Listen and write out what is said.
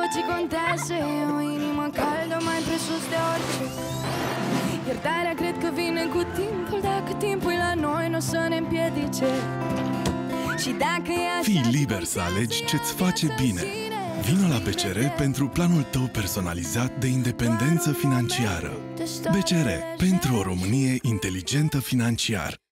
ci contează e o inimă caldă mai presus de orice. Iertarea cred că vine cu timpul, dacă timpul e la noi n-o să ne împiedice. Și dacă e așa, fii liber să alegi ce-ți face bine. Vino la BCR pentru planul tău personalizat de independență financiară. BCR, pentru o Românie inteligentă financiar.